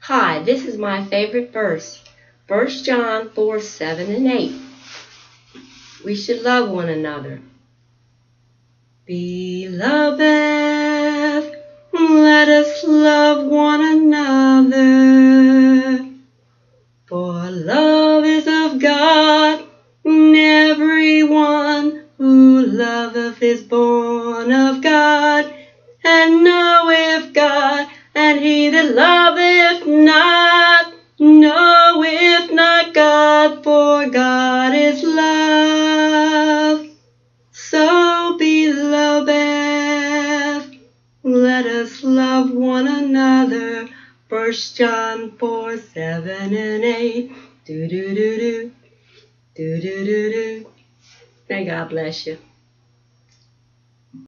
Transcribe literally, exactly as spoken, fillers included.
Hi, this is my favorite verse, First John four, seven, and eight. We should love one another. Beloved, let us love one another. For love is of God, and everyone who loveth is born of God, and knoweth God, and he that loveth not, knoweth not God, for God is love. So, beloved, let us love one another. First John four, seven, and eight. Do do do do. Do do do do. May God bless you.